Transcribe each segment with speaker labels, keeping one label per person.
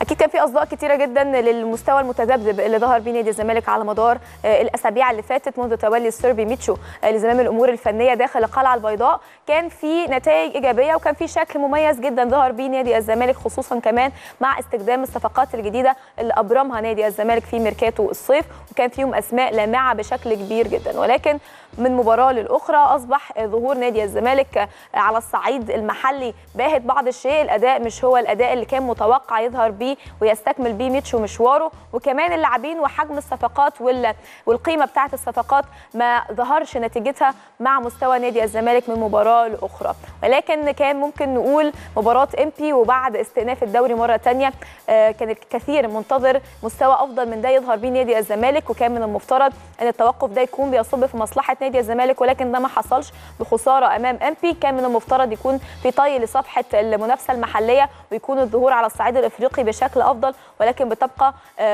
Speaker 1: اكيد كان في اصداء كتيره جدا للمستوى المتذبذب اللي ظهر بيه نادي الزمالك على مدار الاسابيع اللي فاتت منذ تولي السربي ميتشو لزمام الامور الفنيه داخل القلعه البيضاء. كان في نتائج ايجابيه وكان في شكل مميز جدا ظهر بيه نادي الزمالك، خصوصا كمان مع استخدام الصفقات الجديده اللي ابرمها نادي الزمالك في ميركاتو الصيف، وكان فيهم اسماء لامعه بشكل كبير جدا. ولكن من مباراه للاخرى اصبح ظهور نادي الزمالك على الصعيد المحلي باهت بعض الشيء. الاداء مش هو الاداء اللي كان متوقع يظهر بيه ويستكمل بيه ميتشو مشواره، وكمان اللاعبين وحجم الصفقات والقيمه بتاعه الصفقات ما ظهرش نتيجتها مع مستوى نادي الزمالك من مباراه لاخرى. ولكن كان ممكن نقول مباراه امبي وبعد استئناف الدوري مره ثانيه كان الكثير منتظر مستوى افضل من ده يظهر بيه نادي الزمالك، وكان من المفترض ان التوقف ده يكون بيصب في مصلحه نادي الزمالك، ولكن ده ما حصلش بخساره امام امبي. كان من المفترض يكون في طي لصفحه المنافسه المحليه ويكون الظهور على الصعيد الافريقي بشكل افضل، ولكن بتبقى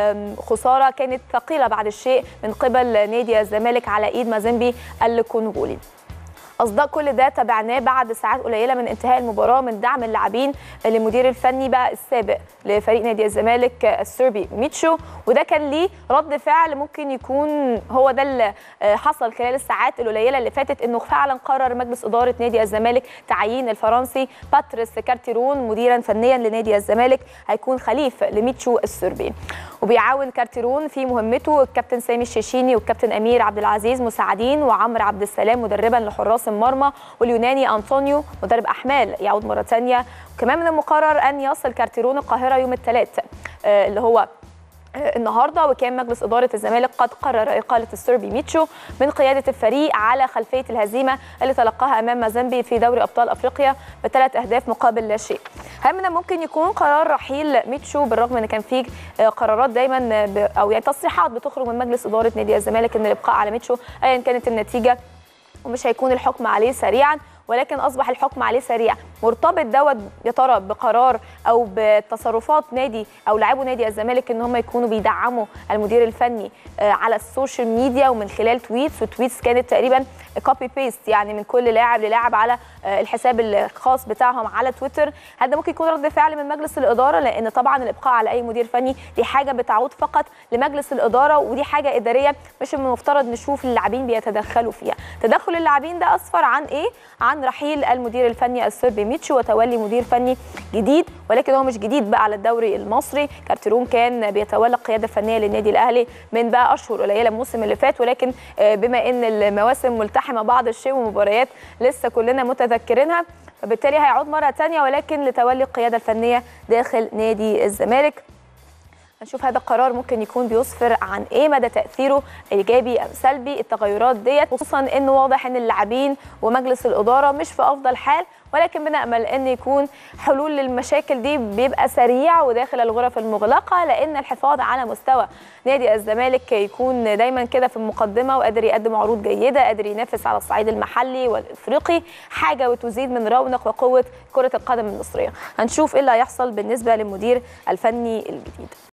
Speaker 1: خساره كانت ثقيله بعد الشيء من قبل نادي الزمالك على ايد مازيمبي الكونغولي. أصداء كل ده تابعناه بعد ساعات قليلة من انتهاء المباراة من دعم اللاعبين للمدير الفني بقى السابق لفريق نادي الزمالك السربي ميتشو، وده كان ليه رد فعل ممكن يكون هو ده اللي حصل خلال الساعات القليلة اللي فاتت، انه فعلا قرر مجلس إدارة نادي الزمالك تعيين الفرنسي باتريس كارتيرون مديرا فنيا لنادي الزمالك، هيكون خليف لميتشو السربي. وبيعاون كارتيرون في مهمته الكابتن سامي الشيشيني والكابتن امير عبد العزيز مساعدين، وعمرو عبد السلام مدربا لحراس المرمى، واليوناني انطونيو مدرب احمال يعود مره ثانيه. وكمان من المقرر ان يصل كارتيرون القاهره يوم الثلاث اللي هو النهارده، وكان مجلس اداره الزمالك قد قرر اقاله السربي ميتشو من قياده الفريق على خلفيه الهزيمه اللي تلقاها امام مازيمبي في دوري ابطال افريقيا ب3 أهداف مقابل لا شيء. هل من ممكن يكون قرار رحيل ميتشو، بالرغم ان كان في قرارات دايما او يعني تصريحات بتخرج من مجلس اداره نادي الزمالك ان الابقاء على ميتشو ايا كانت النتيجه ومش هيكون الحكم عليه سريعا، ولكن اصبح الحكم عليه سريع. مرتبط دوت يا ترى بقرار او بتصرفات نادي او لاعبو نادي الزمالك ان هم يكونوا بيدعموا المدير الفني على السوشيال ميديا ومن خلال تويتس كانت تقريبا كوبي بيست يعني من كل لاعب للاعب على الحساب الخاص بتاعهم على تويتر. هل ده ممكن يكون رد فعل من مجلس الاداره؟ لان طبعا الابقاء على اي مدير فني دي حاجه بتعود فقط لمجلس الاداره، ودي حاجه اداريه مش من المفترض نشوف اللاعبين بيتدخلوا فيها. تدخل اللاعبين ده اسفر عن ايه؟ عن رحيل المدير الفني السربي ميتشو وتولي مدير فني جديد، ولكن هو مش جديد بقى على الدوري المصري. كارتيرون كان بيتولى القياده الفنيه للنادي الاهلي من بقى اشهر قليله الموسم اللي فات، ولكن بما ان المواسم ملتحمه بعض الشيء ومباريات لسه كلنا متذكرينها، فبالتالي هيعود مره ثانيه ولكن لتولي القياده الفنيه داخل نادي الزمالك. هنشوف هذا القرار ممكن يكون بيسفر عن ايه، مدى تاثيره ايجابي ام سلبي التغيرات ديت، خصوصا انه واضح ان اللاعبين ومجلس الاداره مش في افضل حال، ولكن بنامل ان يكون حلول للمشاكل دي بيبقى سريع وداخل الغرف المغلقه، لان الحفاظ على مستوى نادي الزمالك يكون دايما كده في المقدمه وقادر يقدم عروض جيده، قادر ينافس على الصعيد المحلي والافريقي، حاجه وتزيد من رونق وقوه كره القدم المصريه. هنشوف ايه اللي هيحصل بالنسبه للمدير الفني الجديد.